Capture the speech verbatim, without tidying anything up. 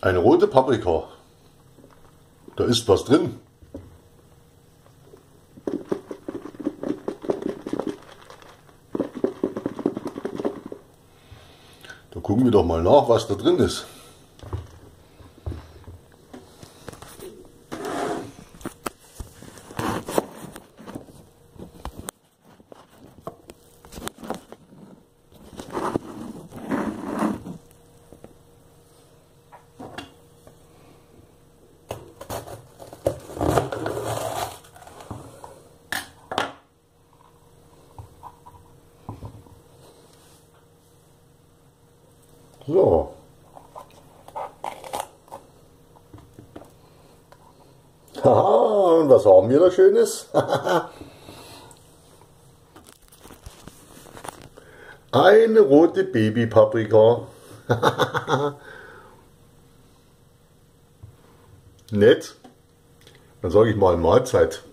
Eine rote Paprika. Da ist was drin. Da gucken wir doch mal nach, was da drin ist. So. Haha, und was haben wir da Schönes? Eine rote Babypaprika. Nett. Dann sage ich mal Mahlzeit.